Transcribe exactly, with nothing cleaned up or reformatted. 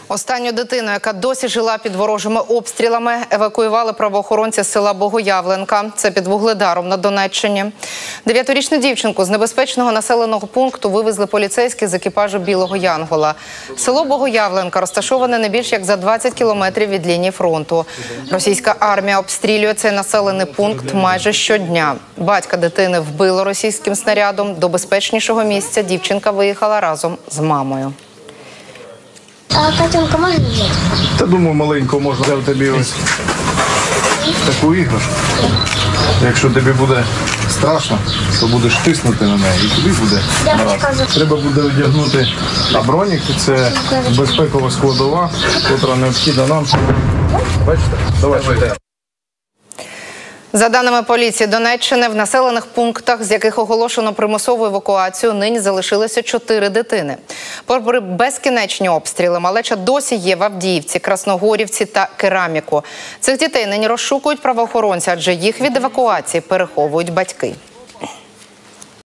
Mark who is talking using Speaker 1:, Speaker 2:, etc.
Speaker 1: Останню дитину, яка досі жила під ворожими обстрілами, евакуювали правоохоронці з села Богоявленка. Це під Вугледаром на Донеччині. Дев'ятирічну дівчинку з небезпечного населеного пункту вивезли поліцейські з екіпажу «Білого Янгола». Село Богоявленка розташоване не більш як за двадцять кілометрів від лінії фронту. Російська армія обстрілює цей населений пункт майже щодня. Батька дитини вбило російським снарядом. До безпечнішого місця дівчинка виїхала разом з мамою.
Speaker 2: А котенка можна взяти?
Speaker 3: Та думаю, маленько можна взяти тобі ось таку іграшку. Якщо тобі буде страшно, то будеш тиснути на неї і тобі буде гаразд. Треба буде одягнути бронік, це безпекова складова, яка необхідна нам. Бачите? Давайте.
Speaker 1: За даними поліції Донеччини, в населених пунктах, з яких оголошено примусову евакуацію, нині залишилося чотири дитини. Попри безкінечні обстріли, малеча досі є в Авдіївці, Красногорівці та Кераміку. Цих дітей нині розшукують правоохоронці, адже їх від евакуації переховують батьки.